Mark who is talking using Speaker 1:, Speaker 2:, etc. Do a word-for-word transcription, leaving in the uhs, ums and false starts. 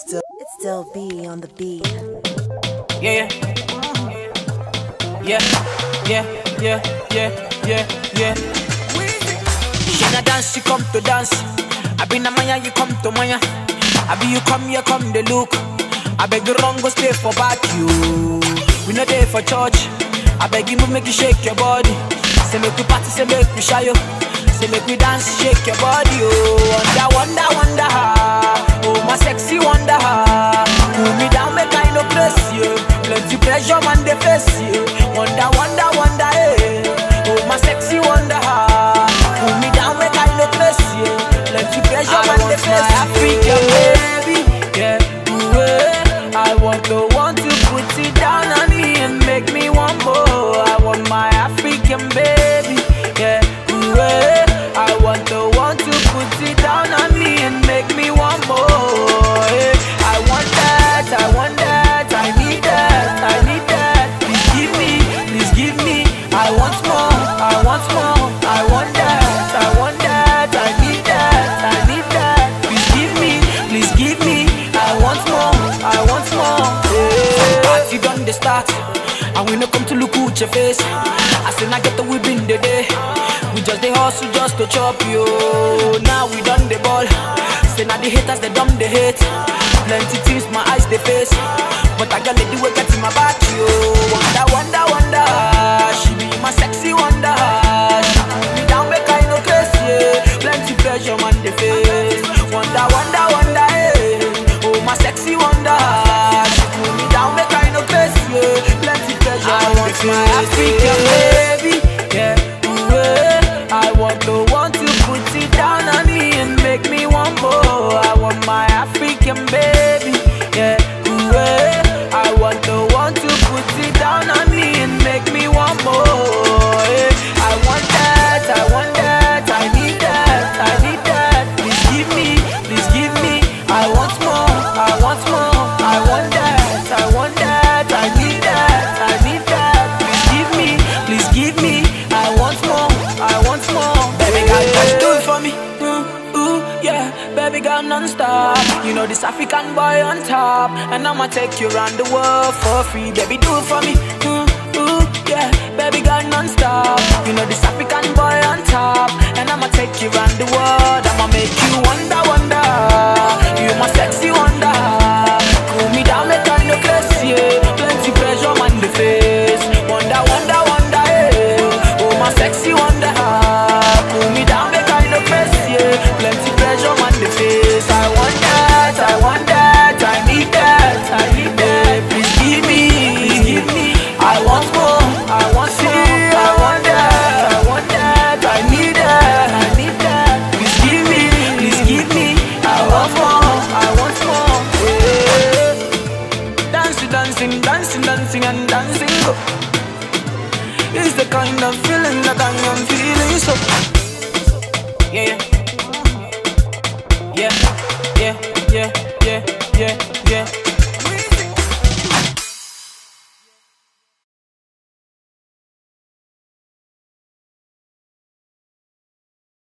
Speaker 1: still, it's still B on the beat.
Speaker 2: Yeah, yeah, yeah, yeah, yeah, yeah, yeah. She na dance, she come to dance. I be na maya, you come to maya. I be you come, you come the look. I beg you wrong, go stay for back you. We no there for church. I beg you move, make you shake your body. Say make we party, say make we shy yo. Say make we dance, shake your body, oh. Wonder, wonder, wonder, oh my sexy wonder, pull me down, make I no press you. Plenty pressure, man, they face you. Wonder, wonder, wonder, eh. Oh my sexy wonder, pull me down, make I no press you. Plenty pressure, man, they face you. African baby, yeah, ooh, eh. I want the one to put it down on me and make me one more. I want my African baby, yeah, ooh, eh. I want the one to put it down on me and make me one more. eh. I want that, I want that, I need that, I need that. Please give me, please give me. I want more, I want more. I want that, I want that, I need that, I need that. Please give me, please give me. I want more, I want more. Yeah. Party done the start, and we no come to look at your face. I say I get the we been the day. We just the hustle just to chop you. Now we done the ball. Say now the haters they dumb they hate. Plenty things my eyes they face, but I got lady way get in my back yo. Wonder, wonder, wonder. She be my sexy wonder. She pull me down make I no crazy. Yeah. Plenty pressure man they face. Wonder, wonder, wonder. Eh. Oh my sexy wonder. She pull me down make I no crazy. Yeah. Plenty pressure I man they face. My African baby, yeah. I want the one to put it down on me and make me one more. I want my African baby, yeah, ooh, eh. I want the one to put it down on me and make me one more. eh. I want that, I want that, I need that, I need that. Please give me, please give me. I want more, I want more. I want that, I want that, I need that, I need that. Please give me, please give me. I want more, I want more. Baby girl, just do it for me. Ooh, ooh, yeah. Baby girl, non-stop. You know this African boy on top, and I'ma take you around the world for free. Baby, do it for me. Ooh, ooh, yeah. Baby girl, non-stop. You know this African boy on top, and I'ma take you around the world. I'ma make you wonder, wonder. You my sexy wonder. Cool me down, make I no crazy. Yeah. Plenty pressure on the face. Wonder, wonder, wonder. Yeah. Oh my sexy wonder. Pull me down, make I no crazy. Yeah. Plenty pressure on the face. I want that, I want that, I need that, I need that. Please give me, please give me. I want more, I want more. I want that, I want that, I need that, I need that. Please give me, please give me. I want more, I want more. Yeah. Dancing, dancing, dancing, dancing and dancing. Go. It's the kind of feeling that I am feeling so. Yeah, yeah, yeah, yeah, yeah, yeah, yeah, yeah.